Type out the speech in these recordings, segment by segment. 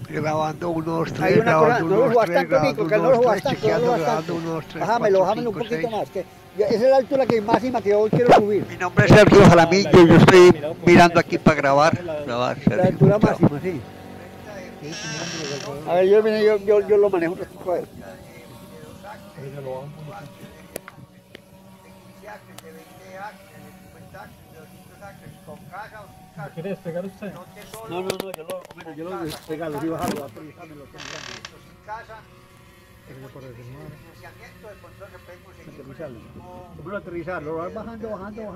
grabando 1, 2, 3, Hay una cosa, grabando no 1, lo 2, subas 3, tanto, grabando Nico, 1, que no lo 2, subas 3, tanto, no lo chequeando, subas grabando tanto. 1, 2, 3, Bájamelo, 4, bájamelo un 5, poquito 6. más, que esa es la altura que máxima que yo quiero subir. Mi nombre es Sergio Jaramillo, yo estoy mirando aquí para grabar. La Sergio. altura Chao. máxima, sí. A ver, yo lo manejo un ratito, a ver. ¿Quiere despegar usted? No, yo lo despegalo, sí, bajarlo, aterrizármelo. Aterrizarlo. Primero aterrizarlo, lo vas bajando.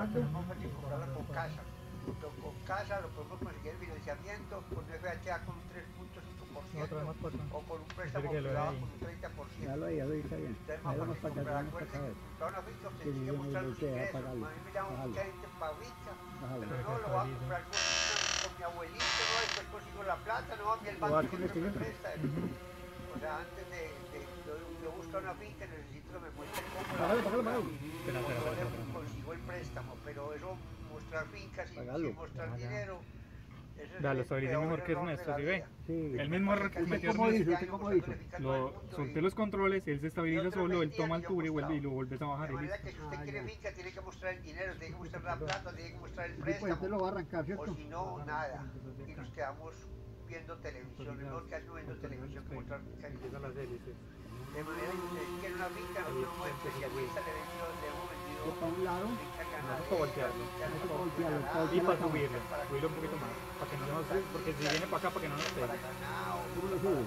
Con casa lo podemos conseguir financiamiento con FHA con un 3.5% o con un préstamo privado con un 30%. Ya lo ahí, está bien. Entonces, más fácil comprar. Acuérdense que comprar una finca usted tiene que mostrar los ingresos. A mí me llama mucha gente para finca, pero no lo va a comprar con mi abuelito, no, después consigo la plata, no, a mí el banco siempre me presta. O sea, antes de yo buscar una finca necesito que me muestre cómo consigo el préstamo, pero eso mostrar fincas y mostrar dinero. Lo estabilicé mejor que Ernesto, ¿sí ve? Sí. El mismo metió ¿Usted cómo hizo? solté los controles, él se estabiliza solo, él toma altura y lo vuelves a bajar. De manera que si usted quiere finca tiene que mostrar el dinero, tiene que mostrar la plata, tiene que mostrar el Pues usted préstamo. lo va a arrancar, ¿cierto? O si no, nada. Y nos quedamos viendo televisión, es mejor que no viendo televisión que mostrar finca. De manera que usted quiere una finca, nosotros somos especialistas, le hemos vendido para un lado, para voltearlo y para subirlo un poquito más, para que no nos, porque si viene para acá, para que no nos pegue. ¿cómo lo sube?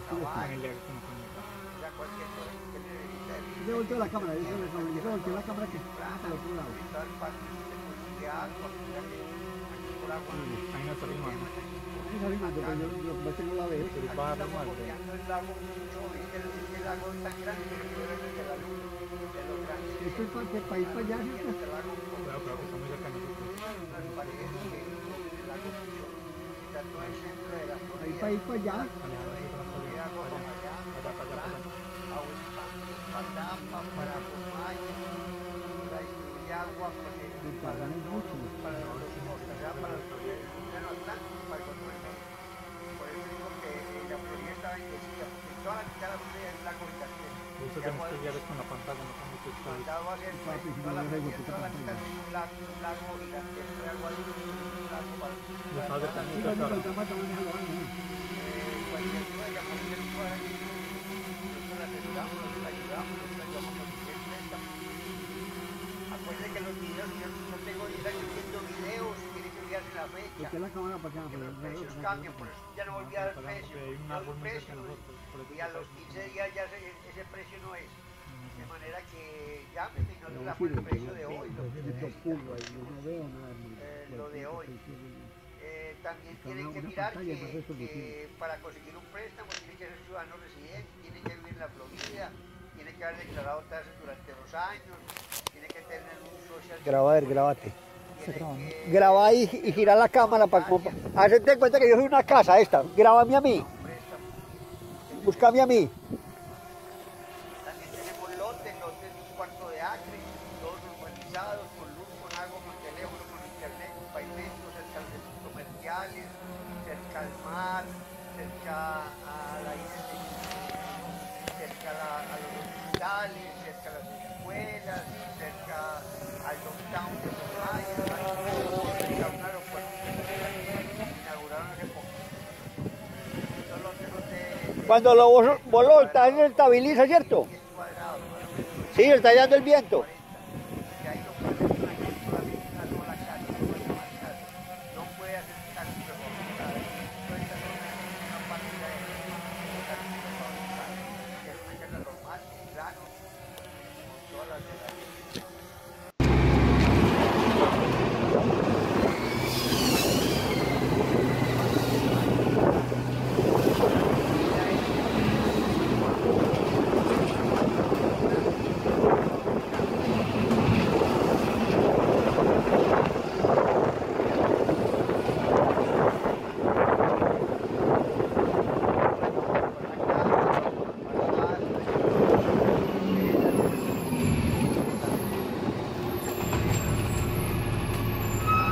Yo volteo la cámara, yo volteo la cámara que está para el otro lado. Ahí no está filmando. No está filmando, pero yo no la veo. Pero va a dar mal. Esto es para ir para allá, ¿cierto? Claro, que está muy cerca de nosotros. Ahí para ir para allá. Eso tenemos que guiarles con la pantalla, no con mucho espacio. Lo está acercando mucho hasta ahora. Acuérdense que los videos, yo tengo 10 años viendo videos, tiene que enviarse la fecha. ¿Por qué la cámara para acá? Los precios cambian, por eso ya no volví a dar precio. Y a los 15 días ya ese precio no es. De manera que llámenme y no les damos el precio de hoy. Lo de hoy. También tienen que mirar que para conseguir un préstamo tiene que ser ciudadano residente, tiene que vivir en la Florida, tiene que haber declarado tasas durante 2 años, tiene que tener un social. Grabate. Graba y gira la cámara para hacerte cuenta que yo soy una casa esta. Grábame a mí. Búscame a mí. También tenemos lotes de un cuarto de acre, todos urbanizados, con luz, con agua, con teléfono, con internet, con pavimentos, cerca de centros comerciales, cerca al mar, cerca a la isla, cerca a los hospitales, cerca a las escuelas, cerca al downtown de Sonaya, cerca a un aeropuerto que inauguraron hace poco. Estos lotes son de... Cuando vos lo voltás, se estabiliza, ¿cierto? Sí, está hallando el viento.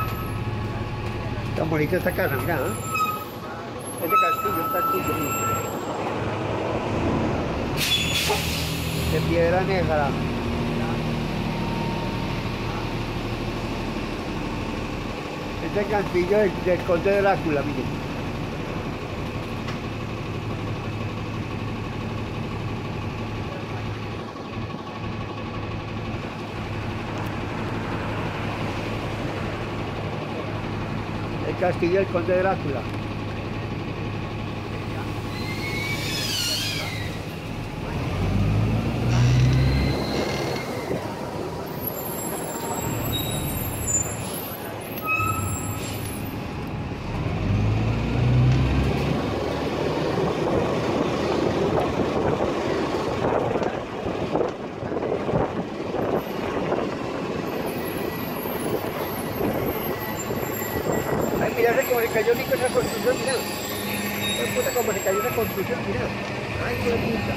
Tan bonita esta casa, mira, ¿eh? Este castillo, un castillo. Piedra Negra. Este es el castillo del Conde Drácula, miren. El castillo del Conde Drácula. Mira cómo se cayó Nico esa construcción, mira. Puta, cómo se cayó esa construcción, mira. Ay, qué puta.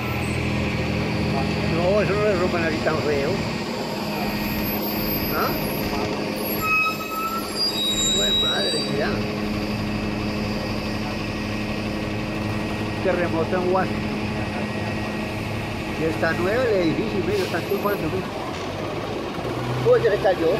No, eso no le rompan así tan feo. ¿Ah? Pues madre, mira. Terremoto en Washington. Y está nuevo el edificio, mira, están tumbando, mira. Uy, se le cayó.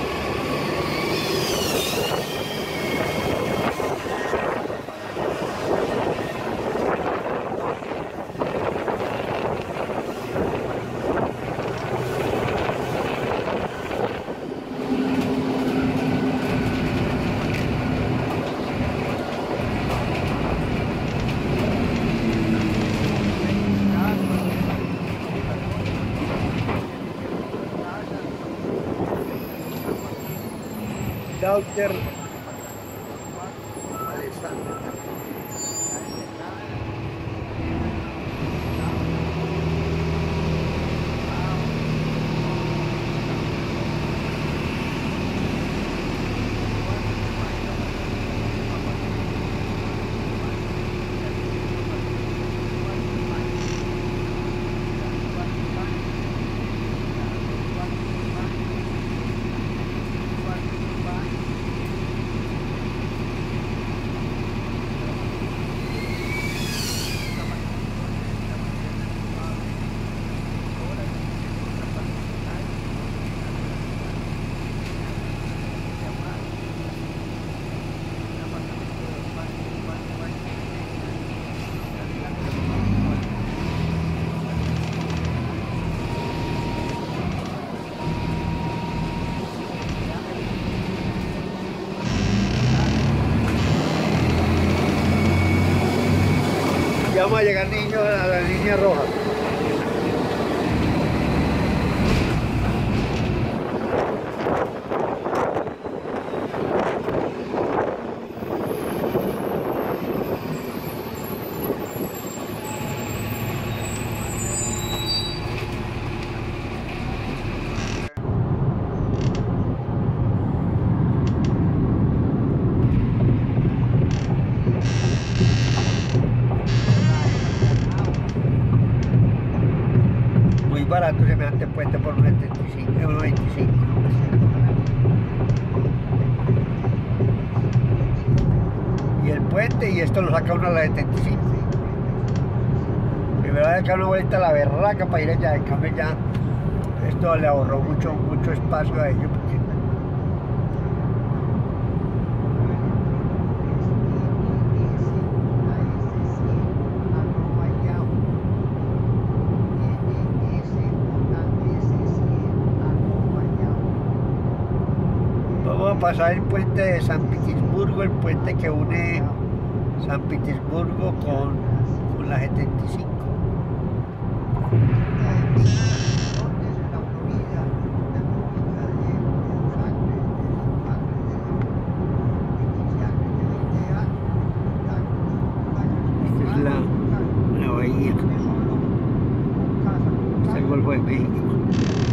Daughter Alexander. Ya vamos a llegar, niños, a la línea roja. Barato semejante puente por 1.25. Y el puente, y esto lo saca uno a la 75. Primero hay que dar una vuelta a la berraca para ir allá, en cambio ya esto le ahorró mucho espacio a ellos. Vamos a pasar el puente de San Petersburgo, el puente que une San Petersburgo con la 75. Esta es la bahía. Este es el Golfo de México.